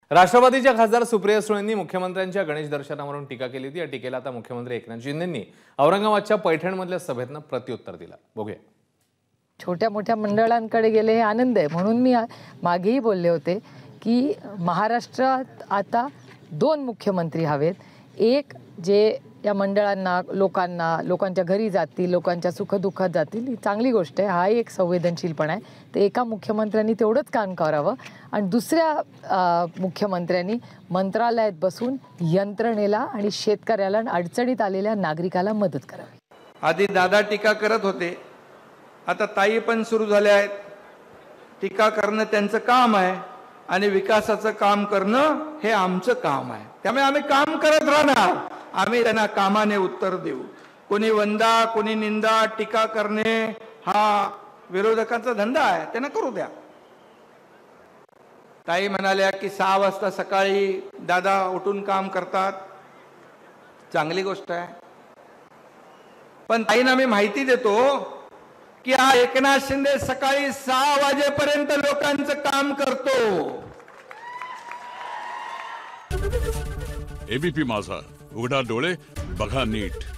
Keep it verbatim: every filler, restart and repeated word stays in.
राष्ट्रवादीच्या खासदार सुप्रिया सुळेंनी मुख्यमंत्र्यांच्या गणेश दर्शनावरून टीका केली होती। या टीकेला आता मुख्यमंत्री एकनाथ शिंदेंनी औरंगाबादच्या पैठणमधल्या सभेतनं प्रत्युत्तर दिलं। बघूया। छोट्या मोठ्या मंडळांकडे गेले हे आनंद आहे, म्हणून मी मागेही बोलले होते की महाराष्ट्रात आता दोन मुख्यमंत्री हवेत। एक जे या मंडळांना, लोकांना, लोकांच्या घरी जातील, लोकांच्या सुखदुःखात जातील, ही चांगली गोष्ट आहे, हा एक संवेदनशीलपणा आहे। ते एका मुख्यमंत्र्यांनी तेवढंच काम करावं आणि दुसऱ्या मुख्यमंत्र्यांनी मंत्रालयात बसून यंत्रणेला आणि शेतकऱ्याला अडचणीत आलेल्या नागरिकाला मदत करावी। आधी दादा टीका करत होते, आता ताई पण सुरू झाले आहेत। टीका करणं त्यांचं काम आहे आणि विकासाचं काम करणं हे आमचं काम आहे। त्यामुळे आम्ही काम करत राहणार, आम्ही त्यांना कामाने उत्तर देऊ। कोणी वंदा, कोणी निंदा, टीका करणे हा विरोधकांचा धंदा आहे, त्यांना करू द्या। ताई म्हणाल्या की सहा वाजता सकाळी दादा उठून काम करतात, चांगली गोष्ट आहे। पण ताईंना मी माहिती देतो की हा एकनाथ शिंदे सकाळी सहा वाजेपर्यंत लोकांचं काम करतो। एबीपी माझा, उघडा डोळे बघा नीट।